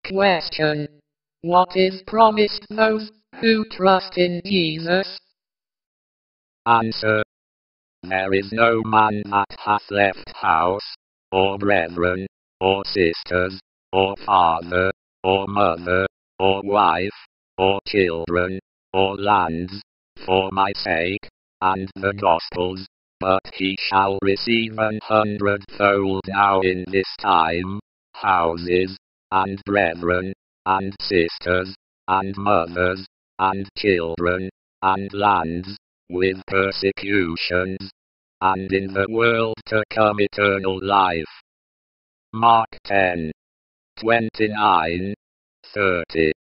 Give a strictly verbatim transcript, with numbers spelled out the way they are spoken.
Question. What is promised those who trust in Jesus? Answer. There is no man that hath left house, or brethren, or sisters, or father, or mother, or wife, or children, or lands, for my sake, and the gospel's, but he shall receive an hundredfold now in this time, houses, and brethren, and sisters, and mothers, and children, and lands, with persecutions, and in the world to come eternal life. Mark ten, twenty-nine, thirty.